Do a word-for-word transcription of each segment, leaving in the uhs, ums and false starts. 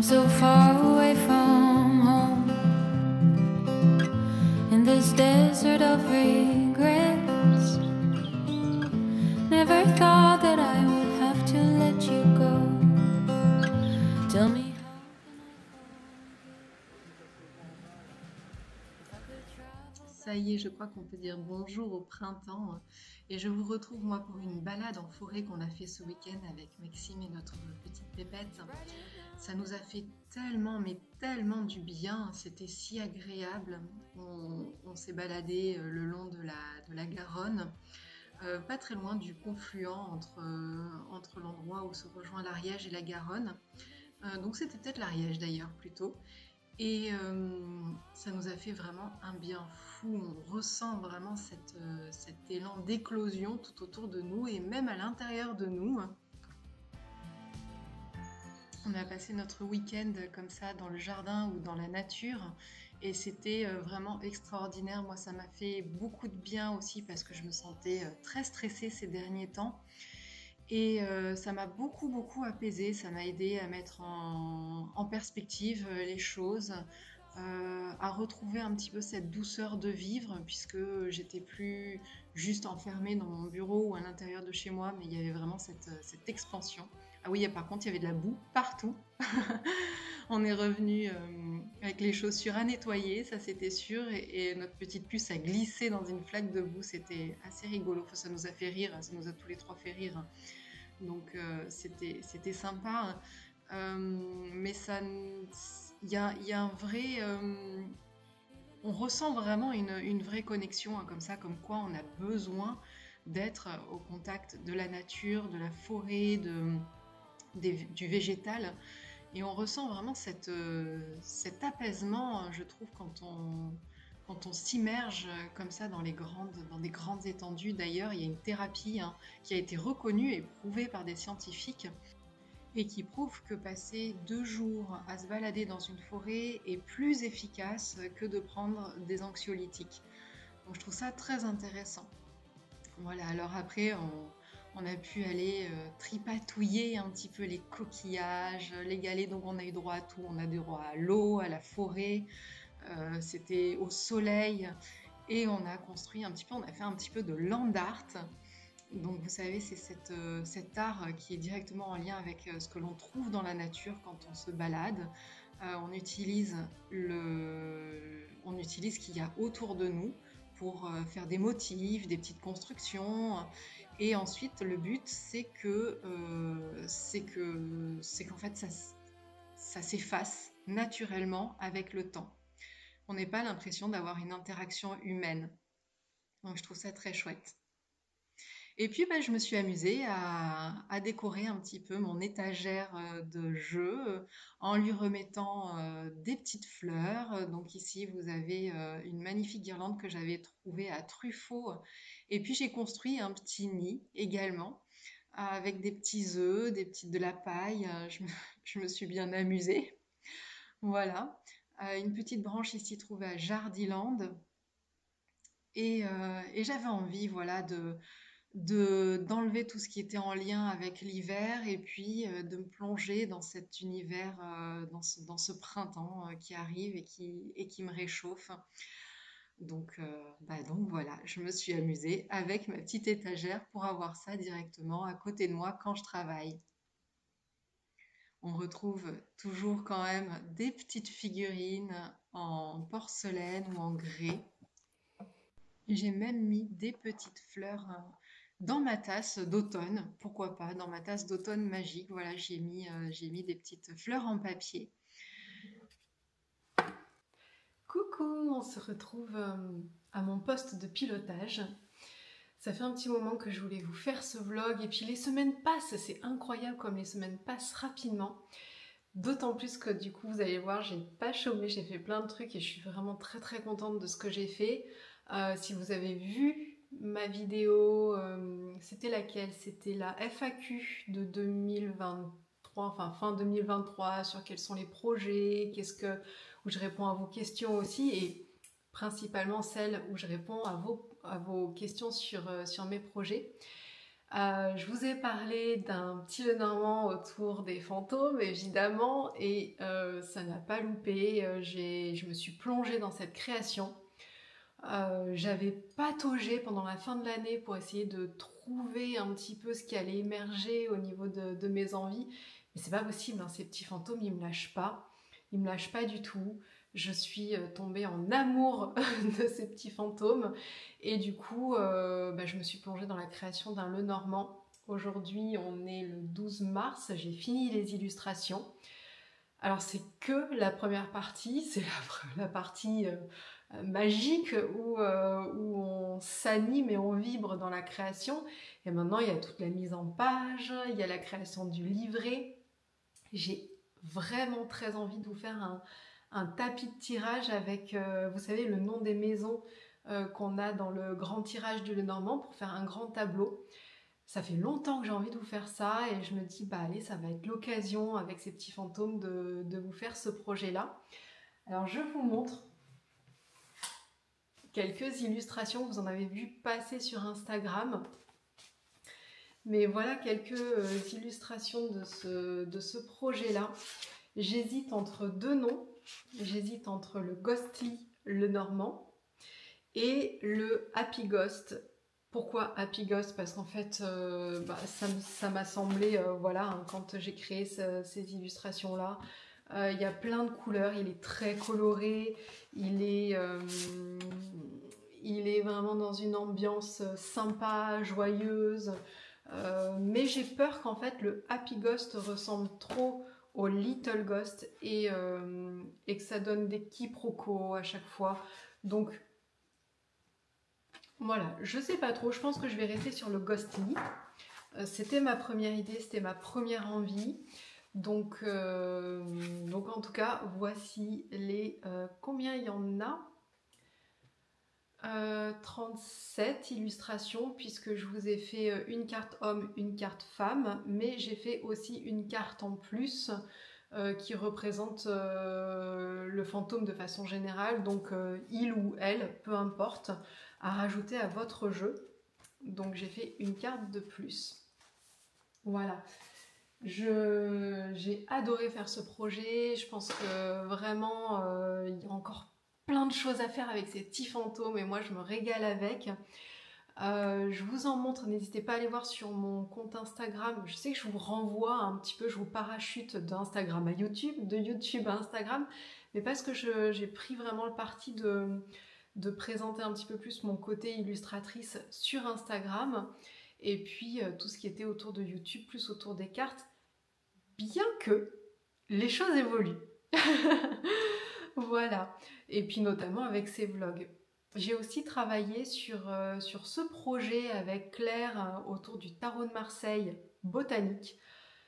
so far away from home, in this desert of regrets. Never thought that I would have to let you go. Tell me. Ça y est, je crois qu'on peut dire bonjour au printemps et je vous retrouve moi pour une balade en forêt qu'on a fait ce week-end avec Maxime et notre petite pépette. Ça nous a fait tellement, mais tellement du bien, c'était si agréable. On, on s'est baladé le long de la, de la Garonne, euh, pas très loin du confluent entre, euh, entre l'endroit où se rejoint l'Ariège et la Garonne. Euh, donc c'était peut-être l'Ariège d'ailleurs plutôt. Et euh, ça nous a fait vraiment un bien fou, on ressent vraiment cette, euh, cet élan d'éclosion tout autour de nous et même à l'intérieur de nous. On a passé notre week-end comme ça dans le jardin ou dans la nature et c'était euh, vraiment extraordinaire. Moi ça m'a fait beaucoup de bien aussi parce que je me sentais euh, très stressée ces derniers temps. Et euh, ça m'a beaucoup beaucoup apaisée, ça m'a aidé à mettre en, en perspective euh, les choses, euh, à retrouver un petit peu cette douceur de vivre, puisque j'étais plus juste enfermée dans mon bureau ou à l'intérieur de chez moi, mais il y avait vraiment cette, cette expansion. Ah oui, et par contre, il y avait de la boue partout. On est revenu euh, avec les chaussures à nettoyer, ça c'était sûr, et, et notre petite puce a glissé dans une flaque de boue, c'était assez rigolo. Enfin, ça nous a fait rire, ça nous a tous les trois fait rire. Donc euh, c'était c'était sympa. Euh, mais ça, il y a, y a un vrai, euh, on ressent vraiment une, une vraie connexion hein, comme ça, comme quoi on a besoin d'être au contact de la nature, de la forêt, de, des, du végétal. Et on ressent vraiment cette, euh, cet apaisement, je trouve, quand on, quand on s'immerge comme ça dans, les grandes, dans des grandes étendues. D'ailleurs, il y a une thérapie hein, qui a été reconnue et prouvée par des scientifiques et qui prouve que passer deux jours à se balader dans une forêt est plus efficace que de prendre des anxiolytiques. Donc je trouve ça très intéressant. Voilà, alors après, on, on a pu aller euh, tripatouiller un petit peu les coquillages, les galets, donc on a eu droit à tout. On a eu droit à l'eau, à la forêt, euh, c'était au soleil, et on a construit un petit peu, on a fait un petit peu de land art. Donc vous savez, c'est cette, euh, cet art qui est directement en lien avec euh, ce que l'on trouve dans la nature quand on se balade. Euh, on utilise le, on utilise ce qu'il y a autour de nous pour euh, faire des motifs, des petites constructions. Et ensuite, le but, c'est que, euh, c'est que, c'est qu'en fait, ça, ça s'efface naturellement avec le temps. On n'a pas l'impression d'avoir une interaction humaine. Donc je trouve ça très chouette. Et puis bah, je me suis amusée à, à décorer un petit peu mon étagère euh, de jeu euh, en lui remettant euh, des petites fleurs. Donc ici vous avez euh, une magnifique guirlande que j'avais trouvée à Truffaut. Et puis j'ai construit un petit nid également avec des petits œufs, des petites de la paille. Je me, je me suis bien amusée. Voilà. Euh, une petite branche ici trouvée à Jardiland. Et, euh, et j'avais envie, voilà, de, de, d'enlever tout ce qui était en lien avec l'hiver et puis euh, de me plonger dans cet univers, euh, dans ce, dans ce printemps euh, qui arrive et qui, et qui me réchauffe. Donc, euh, bah donc voilà, je me suis amusée avec ma petite étagère pour avoir ça directement à côté de moi quand je travaille. On retrouve toujours quand même des petites figurines en porcelaine ou en grès. J'ai même mis des petites fleurs euh, dans ma tasse d'automne, pourquoi pas, dans ma tasse d'automne magique. Voilà, j'ai mis, euh, j'ai mis des petites fleurs en papier. Coucou, on se retrouve euh, à mon poste de pilotage. Ça fait un petit moment que je voulais vous faire ce vlog et puis les semaines passent, c'est incroyable comme les semaines passent rapidement. D'autant plus que du coup vous allez voir, j'ai pas chômé, j'ai fait plein de trucs et je suis vraiment très très contente de ce que j'ai fait. Euh, si vous avez vu ma vidéo, euh, c'était laquelle? C'était la F A Q de deux mille vingt-trois, enfin fin deux mille vingt-trois, sur quels sont les projets, qu'est-ce que, où je réponds à vos questions aussi et principalement celle où je réponds à vos, à vos questions sur, euh, sur mes projets. Euh, je vous ai parlé d'un petit Lenormand autour des fantômes, évidemment, et euh, ça n'a pas loupé. Euh, j'ai, je me suis plongée dans cette création. Euh, j'avais pataugé pendant la fin de l'année pour essayer de trouver un petit peu ce qui allait émerger au niveau de, de mes envies. Mais c'est pas possible, hein, ces petits fantômes, ils me lâchent pas. Ils me lâchent pas du tout. Je suis euh, tombée en amour de ces petits fantômes. Et du coup, euh, bah, je me suis plongée dans la création d'un Lenormand. Aujourd'hui, on est le douze mars. J'ai fini les illustrations. Alors, c'est que la première partie. C'est la, la partie euh, magique où, euh, où on s'anime et on vibre dans la création. Et maintenant, il y a toute la mise en page. Il y a la création du livret. J'ai vraiment très envie de vous faire un, un tapis de tirage avec, euh, vous savez, le nom des maisons euh, qu'on a dans le grand tirage du Lenormand pour faire un grand tableau. Ça fait longtemps que j'ai envie de vous faire ça et je me dis, bah allez, ça va être l'occasion avec ces petits fantômes de, de vous faire ce projet-là. Alors je vous montre quelques illustrations, vous en avez vu passer sur Instagram. Mais voilà quelques euh, illustrations de ce, de ce projet-là. J'hésite entre deux noms. J'hésite entre le Ghostly Lenormand et le Happy Ghost. Pourquoi Happy Ghost? Parce qu'en fait, euh, bah, ça m'a semblé, euh, voilà, hein, quand j'ai créé ce, ces illustrations-là, euh, il y a plein de couleurs, il est très coloré, il est, euh, il est vraiment dans une ambiance sympa, joyeuse. Euh, mais j'ai peur qu'en fait le Happy Ghost ressemble trop au Little Ghost et, euh, et que ça donne des quiproquos à chaque fois. Donc voilà, je sais pas trop, je pense que je vais rester sur le Ghostly. Euh, c'était ma première idée, c'était ma première envie. Donc, euh, donc en tout cas, voici les... Euh, combien il y en a? Euh, trente-sept illustrations puisque je vous ai fait une carte homme, une carte femme, mais j'ai fait aussi une carte en plus euh, qui représente euh, le fantôme de façon générale, donc euh, il ou elle, peu importe, à rajouter à votre jeu. Donc j'ai fait une carte de plus. Voilà. Je, j'ai adoré faire ce projet, je pense que vraiment euh, il y a encore plein de choses à faire avec ces petits fantômes et moi je me régale avec. Euh, je vous en montre, n'hésitez pas à aller voir sur mon compte Instagram. Je sais que je vous renvoie un petit peu, je vous parachute d'Instagram à YouTube, de YouTube à Instagram, mais parce que je, j'ai pris vraiment le parti de, de présenter un petit peu plus mon côté illustratrice sur Instagram et puis euh, tout ce qui était autour de YouTube, plus autour des cartes, bien que les choses évoluent. Voilà, et puis notamment avec ces vlogs. J'ai aussi travaillé sur, euh, sur ce projet avec Claire euh, autour du tarot de Marseille botanique.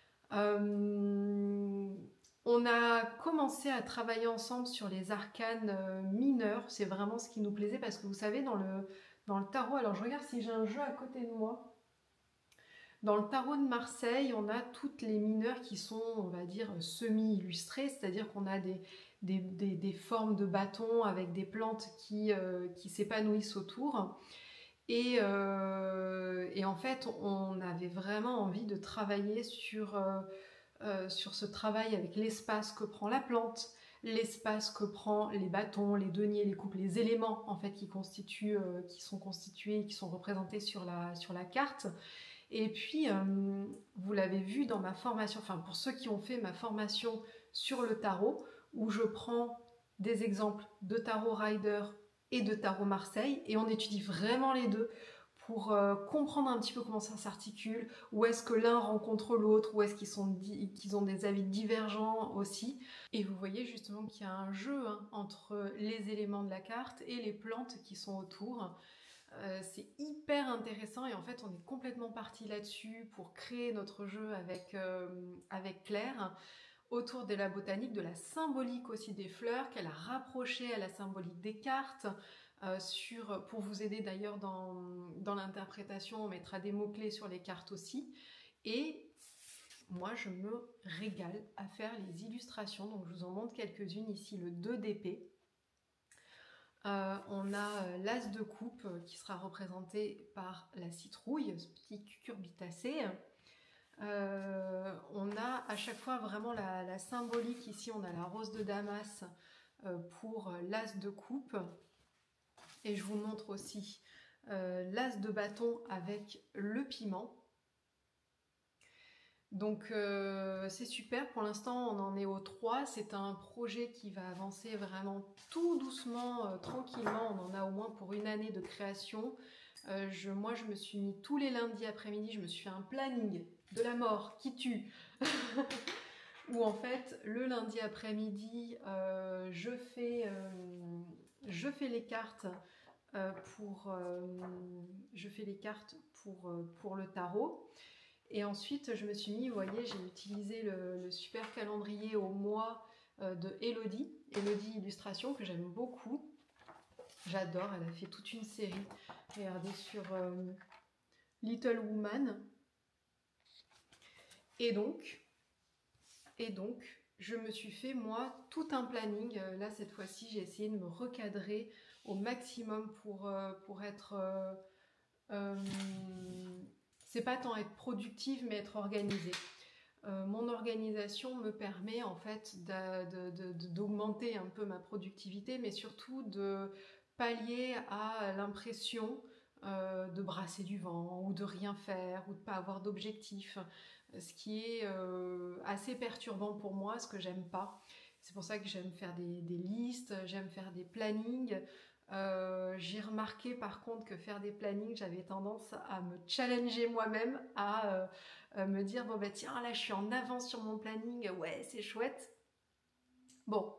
Euh, on a commencé à travailler ensemble sur les arcanes euh, mineurs, c'est vraiment ce qui nous plaisait parce que vous savez, dans le, dans le tarot, alors je regarde si j'ai un jeu à côté de moi. Dans le tarot de Marseille, on a toutes les mineurs qui sont, on va dire, semi-illustrées, c'est-à-dire qu'on a des, des, des, des formes de bâtons avec des plantes qui, euh, qui s'épanouissent autour. Et, euh, et en fait, on avait vraiment envie de travailler sur, euh, euh, sur ce travail avec l'espace que prend la plante, l'espace que prend les bâtons, les deniers, les coupes, les éléments en fait qui, constituent, euh, qui sont constitués, qui sont représentés sur la, sur la carte. Et puis, euh, vous l'avez vu dans ma formation, enfin pour ceux qui ont fait ma formation sur le tarot, où je prends des exemples de tarot Rider et de tarot Marseille, et on étudie vraiment les deux pour euh, comprendre un petit peu comment ça s'articule, où est-ce que l'un rencontre l'autre, où est-ce qu'ils sont di- qu'ils ont des avis divergents aussi. Et vous voyez justement qu'il y a un jeu hein, entre les éléments de la carte et les plantes qui sont autour. Euh, c'est hyper intéressant et en fait on est complètement parti là-dessus pour créer notre jeu avec, euh, avec Claire autour de la botanique, de la symbolique aussi des fleurs qu'elle a rapproché à la symbolique des cartes. Euh, sur, pour vous aider d'ailleurs dans, dans l'interprétation, on mettra des mots-clés sur les cartes aussi. Et moi je me régale à faire les illustrations, donc je vous en montre quelques-unes ici, le deux d'épée. Euh, on on a euh, l'as de coupe euh, qui sera représenté par la citrouille, ce petit cucurbitacé. Euh, on a à chaque fois vraiment la, la symbolique. Ici, on a la rose de Damas euh, pour l'as de coupe. Et je vous montre aussi euh, l'as de bâton avec le piment. Donc euh, c'est super, pour l'instant on en est au trois, c'est un projet qui va avancer vraiment tout doucement, euh, tranquillement, on en a au moins pour une année de création. Euh, je, moi je me suis mis tous les lundis après-midi, je me suis fait un planning de la mort qui tue, où en fait le lundi après-midi euh, je, fais, euh, je fais les cartes euh, pour, euh, je fais les cartes pour, euh, pour le tarot. Et ensuite, je me suis mis, vous voyez, j'ai utilisé le, le super calendrier au mois euh, de Elodie, Elodie Illustration, que j'aime beaucoup. J'adore, elle a fait toute une série. Regardez sur euh, Little Woman. Et donc, et donc, je me suis fait, moi, tout un planning. Là, cette fois-ci, j'ai essayé de me recadrer au maximum pour, euh, pour être... Euh, euh, c'est pas tant être productive, mais être organisée. Euh, mon organisation me permet en fait d'augmenter un peu ma productivité, mais surtout de pallier à l'impression euh, de brasser du vent ou de rien faire ou de pas avoir d'objectif, ce qui est euh, assez perturbant pour moi, ce que j'aime pas. C'est pour ça que j'aime faire des, des listes, j'aime faire des plannings. Euh, j'ai remarqué par contre que faire des plannings, j'avais tendance à me challenger moi-même, à euh, me dire bon bah tiens là je suis en avance sur mon planning, ouais c'est chouette. Bon,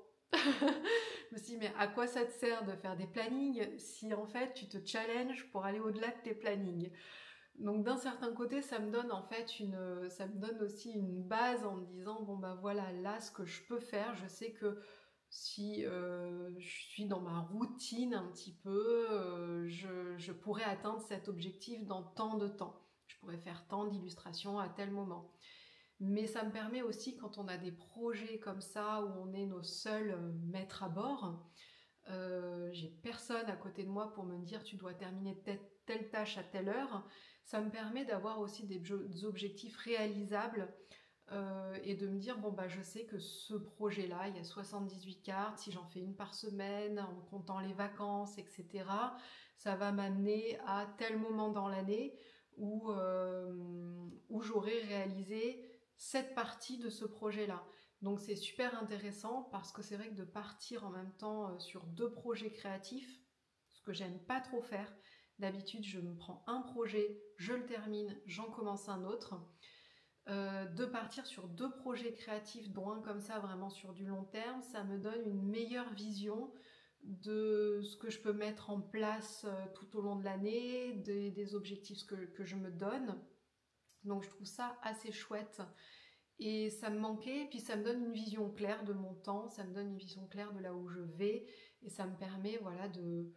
je me suis dit mais à quoi ça te sert de faire des plannings si en fait tu te challenges pour aller au-delà de tes plannings? Donc d'un certain côté ça me donne en fait une, ça me donne aussi une base en me disant bon bah voilà là ce que je peux faire, je sais que si euh, je suis dans ma routine un petit peu, euh, je, je pourrais atteindre cet objectif dans tant de temps. Je pourrais faire tant d'illustrations à tel moment. Mais ça me permet aussi, quand on a des projets comme ça, où on est nos seuls maîtres à bord, euh, j'ai personne à côté de moi pour me dire tu dois terminer telle, telle tâche à telle heure. Ça me permet d'avoir aussi des, des objectifs réalisables. Euh, et de me dire, bon bah je sais que ce projet-là, il y a soixante-dix-huit cartes, si j'en fais une par semaine, en comptant les vacances, et cetera, ça va m'amener à tel moment dans l'année où, euh, où j'aurai réalisé cette partie de ce projet-là. Donc c'est super intéressant parce que c'est vrai que de partir en même temps sur deux projets créatifs, ce que j'aime pas trop faire, d'habitude je me prends un projet, je le termine, j'en commence un autre. Euh, de partir sur deux projets créatifs, dont un comme ça vraiment sur du long terme, ça me donne une meilleure vision de ce que je peux mettre en place euh, tout au long de l'année, des, des objectifs que, que je me donne. Donc je trouve ça assez chouette et ça me manquait, puis ça me donne une vision claire de mon temps, ça me donne une vision claire de là où je vais et ça me permet voilà de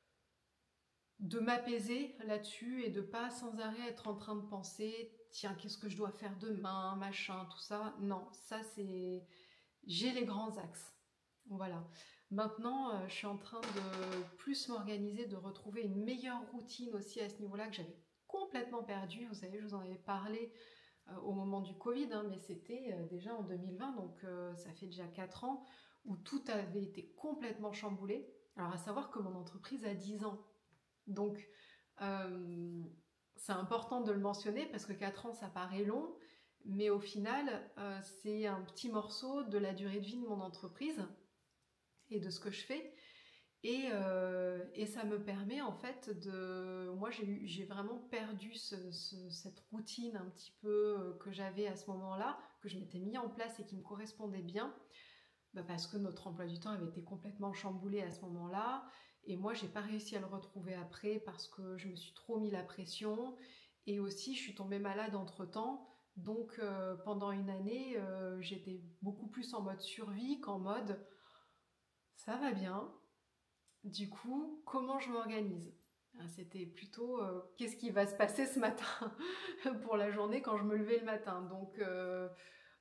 de m'apaiser là-dessus et de pas sans arrêt être en train de penser tiens qu'est-ce que je dois faire demain, machin, tout ça. Non, ça c'est... J'ai les grands axes. Voilà. Maintenant, euh, je suis en train de plus m'organiser, de retrouver une meilleure routine aussi à ce niveau-là que j'avais complètement perdue. Vous savez, je vous en avais parlé euh, au moment du Covid, hein, mais c'était euh, déjà en deux mille vingt, donc euh, ça fait déjà quatre ans, où tout avait été complètement chamboulé. Alors à savoir que mon entreprise a dix ans. Donc, euh, c'est important de le mentionner parce que quatre ans, ça paraît long, mais au final, euh, c'est un petit morceau de la durée de vie de mon entreprise et de ce que je fais. Et, euh, et ça me permet en fait de... Moi, j'ai, j'ai vraiment perdu ce, ce, cette routine un petit peu que j'avais à ce moment-là, que je m'étais mis en place et qui me correspondait bien. Bah parce que notre emploi du temps avait été complètement chamboulé à ce moment-là et moi j'ai pas réussi à le retrouver après parce que je me suis trop mis la pression et aussi je suis tombée malade entre temps donc euh, pendant une année euh, j'étais beaucoup plus en mode survie qu'en mode ça va bien, du coup comment je m'organise. C'était plutôt euh, qu'est-ce qui va se passer ce matin pour la journée quand je me levais le matin. Donc euh,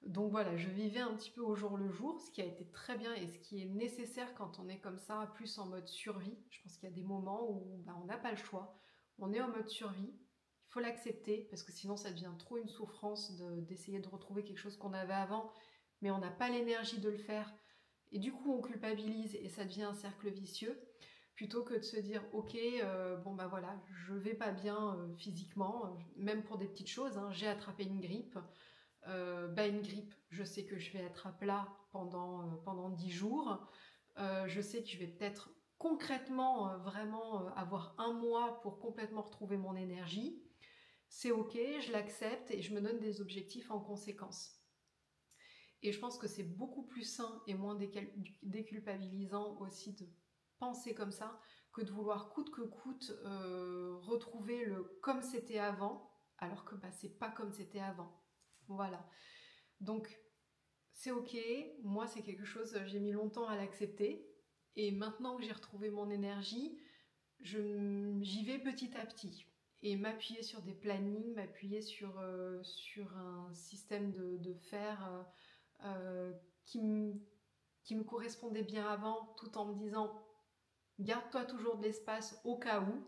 Donc voilà, je vivais un petit peu au jour le jour, ce qui a été très bien et ce qui est nécessaire quand on est comme ça, plus en mode survie. Je pense qu'il y a des moments où bah, on n'a pas le choix, on est en mode survie, il faut l'accepter parce que sinon ça devient trop une souffrance de, d'essayer de retrouver quelque chose qu'on avait avant, mais on n'a pas l'énergie de le faire et du coup on culpabilise et ça devient un cercle vicieux. Plutôt que de se dire ok, euh, bon bah voilà, je vais pas bien euh, physiquement, euh, même pour des petites choses, hein, j'ai attrapé une grippe. Euh, bah une grippe, je sais que je vais être à plat pendant, euh, pendant dix jours. Euh, je sais que je vais peut-être concrètement euh, vraiment euh, avoir un mois pour complètement retrouver mon énergie. C'est ok, je l'accepte et je me donne des objectifs en conséquence. Et je pense que c'est beaucoup plus sain et moins déculpabilisant aussi de penser comme ça que de vouloir coûte que coûte euh, retrouver le comme c'était avant, alors que bah, c'est pas comme c'était avant. Voilà. Donc, c'est ok. Moi, c'est quelque chose, j'ai mis longtemps à l'accepter. Et maintenant que j'ai retrouvé mon énergie, je, j'y vais petit à petit. Et m'appuyer sur des plannings, m'appuyer sur, euh, sur un système de, de faire euh, euh, qui, me, qui me correspondait bien avant, tout en me disant garde-toi toujours de l'espace au cas où.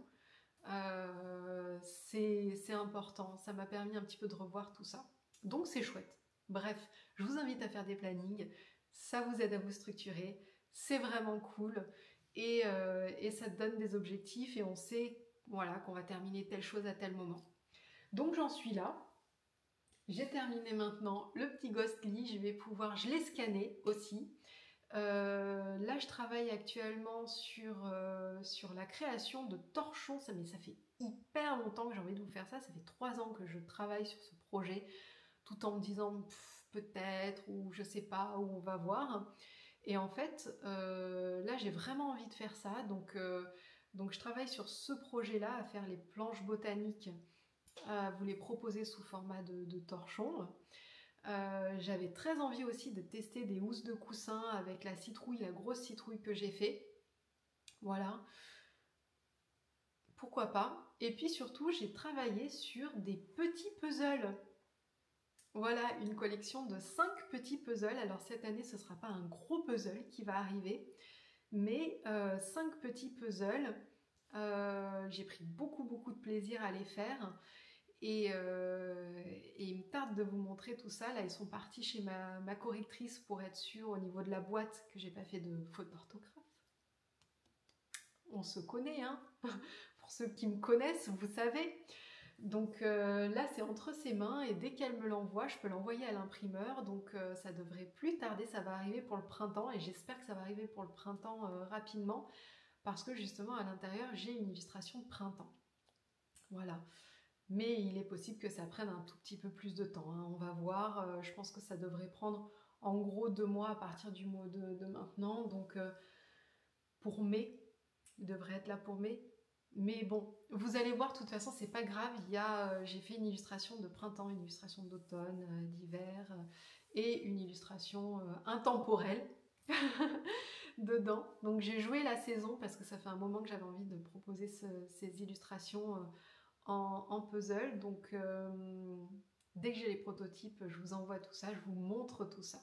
Euh, c'est, c'est important. Ça m'a permis un petit peu de revoir tout ça. Donc c'est chouette. Bref, je vous invite à faire des plannings. Ça vous aide à vous structurer. C'est vraiment cool. Et, euh, et ça te donne des objectifs et on sait voilà, qu'on va terminer telle chose à tel moment. Donc j'en suis là. J'ai terminé maintenant le petit Ghostly. Je vais pouvoir, je l'ai scanné aussi. Euh, là, je travaille actuellement sur, euh, sur la création de torchons. Ça, mais ça fait hyper longtemps que j'ai envie de vous faire ça. Ça fait trois ans que je travaille sur ce projet, tout en me disant peut-être, ou je sais pas, où on va voir. Et en fait, euh, là, j'ai vraiment envie de faire ça. Donc, euh, donc je travaille sur ce projet-là, à faire les planches botaniques, à vous les proposer sous format de, de torchons. Euh, j'avais très envie aussi de tester des housses de coussin avec la citrouille, la grosse citrouille que j'ai fait. Voilà. Pourquoi pas. Et puis surtout, j'ai travaillé sur des petits puzzles. Voilà, une collection de cinq petits puzzles. Alors cette année, ce ne sera pas un gros puzzle qui va arriver, mais euh, cinq petits puzzles. Euh, j'ai pris beaucoup, beaucoup de plaisir à les faire. Et, euh, et il me tarde de vous montrer tout ça. Là, ils sont partis chez ma, ma correctrice pour être sûr au niveau de la boîte que j'ai pas fait de faute d'orthographe. On se connaît, hein. Pour ceux qui me connaissent, vous savez. Donc euh, là, c'est entre ses mains et dès qu'elle me l'envoie, je peux l'envoyer à l'imprimeur. Donc euh, ça devrait plus tarder, ça va arriver pour le printemps et j'espère que ça va arriver pour le printemps euh, rapidement parce que justement à l'intérieur, j'ai une illustration de printemps. Voilà. Mais il est possible que ça prenne un tout petit peu plus de temps, hein. On va voir, euh, je pense que ça devrait prendre en gros deux mois à partir du mois de, de maintenant. Donc euh, pour mai, il devrait être là pour mai. Mais bon, vous allez voir, de toute façon, c'est pas grave. Il y a, euh, j'ai fait une illustration de printemps, une illustration d'automne, euh, d'hiver euh, et une illustration euh, intemporelle dedans. Donc j'ai joué la saison parce que ça fait un moment que j'avais envie de proposer ce, ces illustrations euh, en, en puzzle. Donc euh, dès que j'ai les prototypes, je vous envoie tout ça, je vous montre tout ça.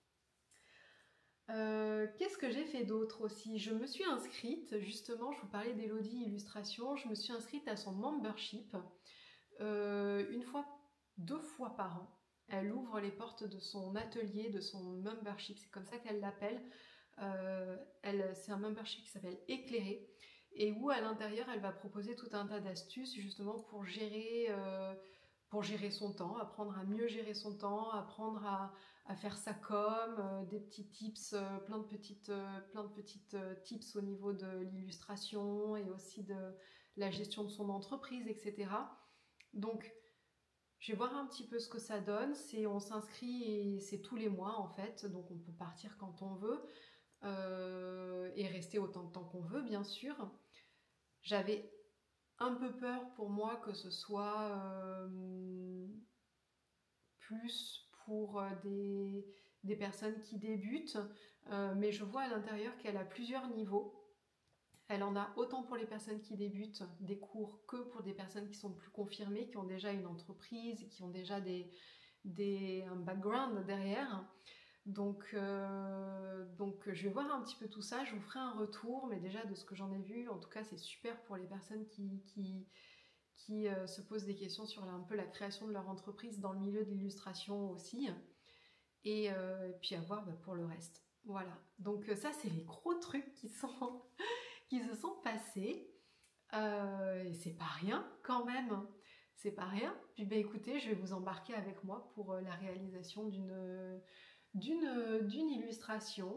Euh, qu'est-ce que j'ai fait d'autre aussi? Je me suis inscrite, justement, je vous parlais d'Elodie Illustration, je me suis inscrite à son membership euh, une fois, deux fois par an. Elle ouvre les portes de son atelier, de son membership, c'est comme ça qu'elle l'appelle. Euh, elle, c'est un membership qui s'appelle Éclairé et où à l'intérieur elle va proposer tout un tas d'astuces justement pour gérer, euh, pour gérer son temps, apprendre à mieux gérer son temps, apprendre à, à faire sa com, euh, des petits tips, euh, plein de petites, euh, plein de petites euh, tips au niveau de l'illustration et aussi de la gestion de son entreprise, et cetera. Donc je vais voir un petit peu ce que ça donne. C'est, on s'inscrit et c'est tous les mois en fait, donc on peut partir quand on veut. Euh, et rester autant de temps qu'on veut, bien sûr. J'avais un peu peur pour moi que ce soit euh, plus pour des, des personnes qui débutent, euh, mais je vois à l'intérieur qu'elle a plusieurs niveaux. Elle en a autant pour les personnes qui débutent des cours que pour des personnes qui sont plus confirmées, qui ont déjà une entreprise, qui ont déjà des, des, un background derrière. Donc, euh, donc je vais voir un petit peu tout ça, je vous ferai un retour, mais déjà de ce que j'en ai vu, en tout cas c'est super pour les personnes qui, qui, qui euh, se posent des questions sur la, un peu la création de leur entreprise dans le milieu de l'illustration aussi, et, euh, et puis à voir bah, pour le reste. Voilà, donc ça c'est les gros trucs qui, sont, qui se sont passés, euh, et c'est pas rien quand même, c'est pas rien. Puis bah écoutez, je vais vous embarquer avec moi pour la réalisation d'une... d'une d'une illustration.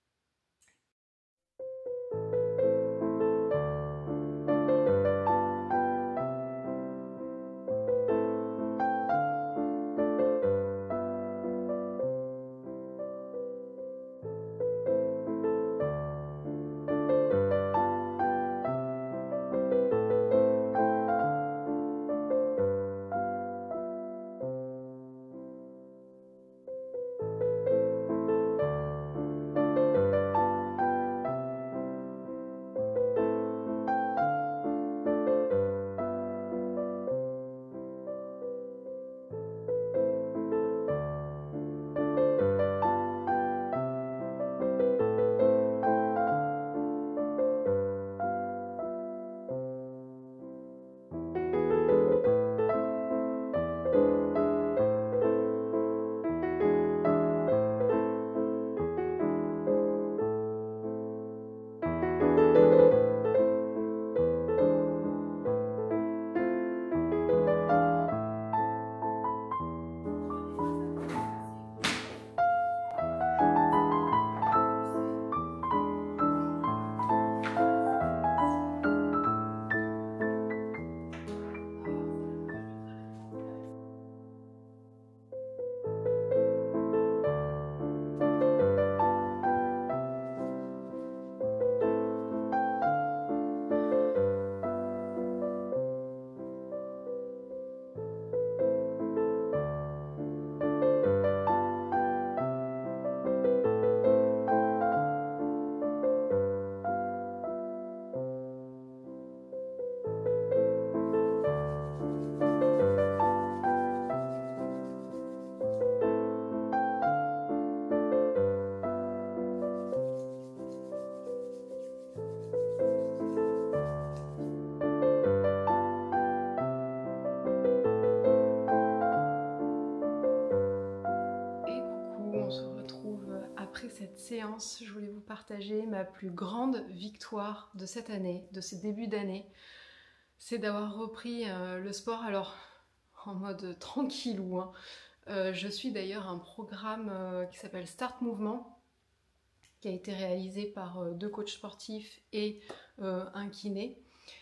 Cette séance, je voulais vous partager ma plus grande victoire de cette année, de ce début d'année, c'est d'avoir repris euh, le sport, alors en mode tranquillou. Hein. Euh, je suis d'ailleurs un programme euh, qui s'appelle Start Mouvement, qui a été réalisé par euh, deux coachs sportifs et euh, un kiné,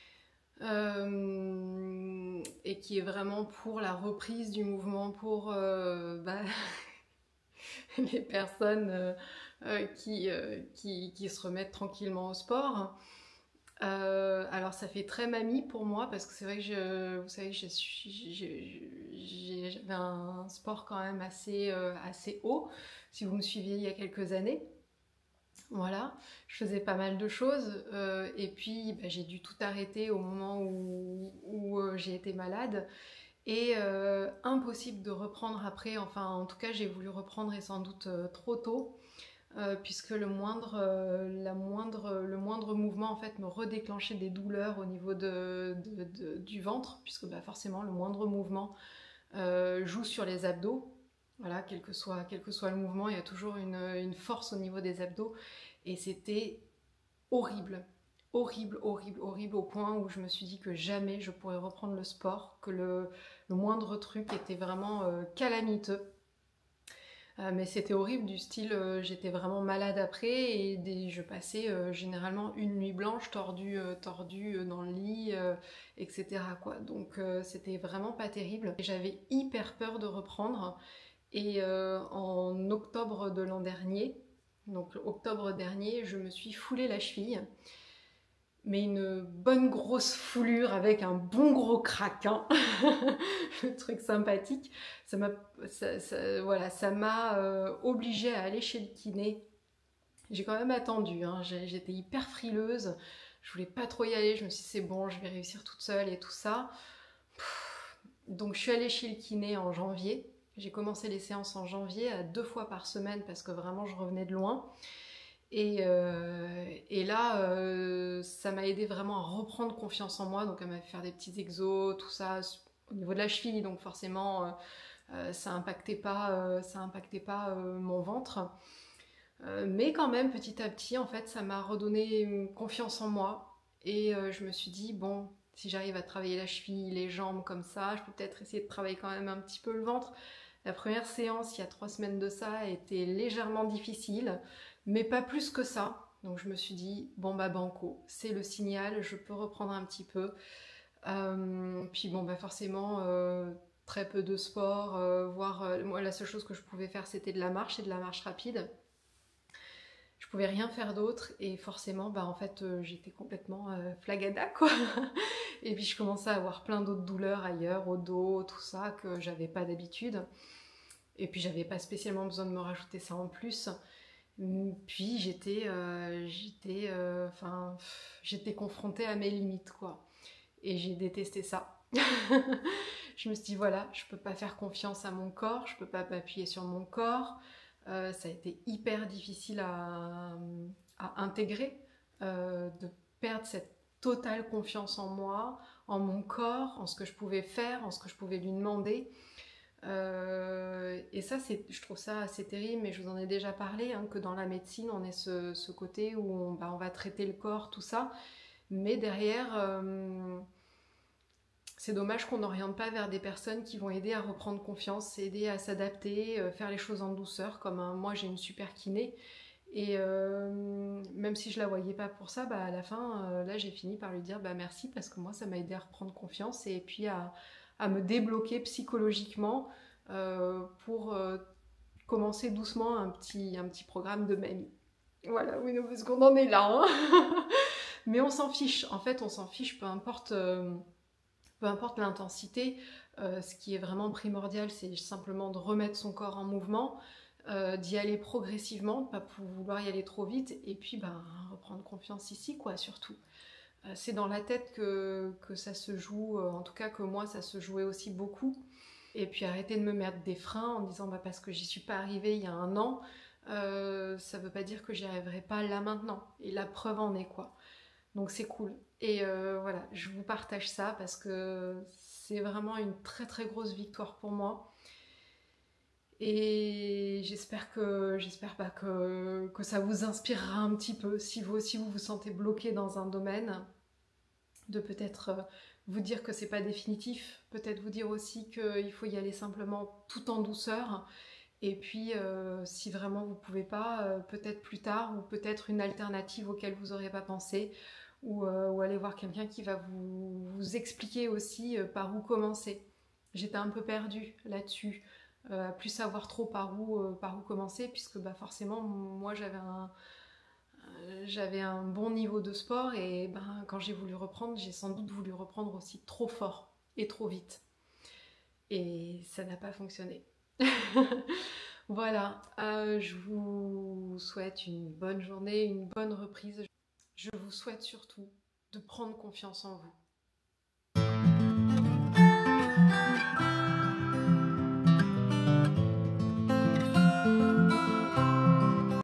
euh, et qui est vraiment pour la reprise du mouvement, pour euh, bah, les personnes euh, euh, qui, euh, qui, qui se remettent tranquillement au sport. Euh, alors ça fait très mamie pour moi parce que c'est vrai que je, vous savez, j'avais un sport quand même assez, euh, assez haut, si vous me suiviez il y a quelques années. Voilà, je faisais pas mal de choses euh, et puis bah, j'ai dû tout arrêter au moment où, où euh, j'ai été malade. Et euh, impossible de reprendre après, enfin en tout cas j'ai voulu reprendre et sans doute euh, trop tôt, euh, puisque le moindre, euh, la moindre, le moindre mouvement en fait me redéclenchait des douleurs au niveau de, de, de, du ventre, puisque bah, forcément le moindre mouvement euh, joue sur les abdos. Voilà, quel que soit, quel que soit le mouvement, il y a toujours une, une force au niveau des abdos, et c'était horrible. Horrible, horrible, horrible, au point où je me suis dit que jamais je pourrais reprendre le sport, que le, le moindre truc était vraiment euh, calamiteux. Euh, mais c'était horrible, du style euh, j'étais vraiment malade après et des, je passais euh, généralement une nuit blanche tordue, euh, tordue euh, dans le lit, euh, et cetera quoi. Donc euh, c'était vraiment pas terrible. J'avais hyper peur de reprendre et euh, en octobre de l'an dernier, donc octobre dernier, je me suis foulé la cheville. Mais une bonne grosse foulure avec un bon gros crack, hein. Le truc sympathique. Ça m'a, ça, ça, voilà, ça m'a euh, obligée à aller chez le kiné. J'ai quand même attendu, hein. J'étais hyper frileuse, je voulais pas trop y aller, je me suis dit c'est bon, je vais réussir toute seule et tout ça. Donc je suis allée chez le kiné en janvier, J'ai commencé les séances en janvier à deux fois par semaine parce que vraiment je revenais de loin. Et, euh, et là, euh, ça m'a aidé vraiment à reprendre confiance en moi. Donc elle m'a fait faire des petits exos, tout ça, au niveau de la cheville. Donc forcément, euh, euh, ça impactait pas, euh, ça impactait pas euh, mon ventre. Euh, mais quand même, petit à petit, en fait, ça m'a redonné confiance en moi. Et euh, je me suis dit, bon, si j'arrive à travailler la cheville, les jambes comme ça, je peux peut-être essayer de travailler quand même un petit peu le ventre. La première séance, il y a trois semaines de ça, a été légèrement difficile, mais pas plus que ça. Donc je me suis dit, bon bah banco, c'est le signal, je peux reprendre un petit peu. Euh, puis bon bah forcément, euh, très peu de sport, euh, voire euh, moi la seule chose que je pouvais faire c'était de la marche et de la marche rapide. Je pouvais rien faire d'autre et forcément bah en fait euh, j'étais complètement euh, flagada quoi. Et puis je commençais à avoir plein d'autres douleurs ailleurs, au dos, tout ça que j'avais pas d'habitude. Et puis j'avais pas spécialement besoin de me rajouter ça en plus. Puis j'étais euh, j'étais euh, enfin j'étais confrontée à mes limites quoi. Et j'ai détesté ça. Je me suis dit voilà, je peux pas faire confiance à mon corps, je peux pas m'appuyer sur mon corps. Euh, ça a été hyper difficile à, à intégrer, euh, de perdre cette totale confiance en moi, en mon corps, en ce que je pouvais faire, en ce que je pouvais lui demander. Euh, et ça, c'est, je trouve ça assez terrible, mais je vous en ai déjà parlé, hein, que dans la médecine, on est ce, ce côté où on, bah, on va traiter le corps, tout ça, mais derrière, euh, c'est dommage qu'on n'oriente pas vers des personnes qui vont aider à reprendre confiance, aider à s'adapter, euh, faire les choses en douceur, comme un, moi j'ai une super kiné, et euh, même si je la voyais pas pour ça, bah, à la fin, euh, là j'ai fini par lui dire bah, merci, parce que moi ça m'a aidé à reprendre confiance, et puis à, à me débloquer psychologiquement euh, pour euh, commencer doucement un petit, un petit programme de mamie. Voilà, oui, non, parce qu'on en est là, hein. Mais on s'en fiche, en fait on s'en fiche, peu importe... Euh, peu importe l'intensité, euh, ce qui est vraiment primordial, c'est simplement de remettre son corps en mouvement, euh, d'y aller progressivement, de ne pas vouloir y aller trop vite, et puis ben, reprendre confiance ici, quoi, surtout. Euh, c'est dans la tête que, que ça se joue, euh, en tout cas que moi, ça se jouait aussi beaucoup. Et puis arrêter de me mettre des freins en disant bah, parce que j'y suis pas arrivée il y a un an, euh, ça veut pas dire que j'y arriverai pas là maintenant. Et la preuve en est, quoi. Donc c'est cool. Et euh, voilà, je vous partage ça parce que c'est vraiment une très très grosse victoire pour moi. Et j'espère que j'espère pas que, que ça vous inspirera un petit peu. Si vous aussi vous vous sentez bloqué dans un domaine, de peut-être euh, vous dire que c'est pas définitif, peut-être vous dire aussi qu'il faut y aller simplement tout en douceur. Et puis, euh, si vraiment vous pouvez pas, euh, peut-être plus tard, ou peut-être une alternative auquel vous n'aurez pas pensé, ou, euh, ou aller voir quelqu'un qui va vous, vous expliquer aussi euh, par où commencer. J'étais un peu perdue là-dessus, euh, à plus savoir trop par où, euh, par où commencer, puisque bah, forcément, moi j'avais un, euh, j'avais un bon niveau de sport, et ben, quand j'ai voulu reprendre, j'ai sans doute voulu reprendre aussi trop fort et trop vite. Et ça n'a pas fonctionné. Voilà, euh, je vous souhaite une bonne journée, une bonne reprise. Je vous souhaite surtout de prendre confiance en vous.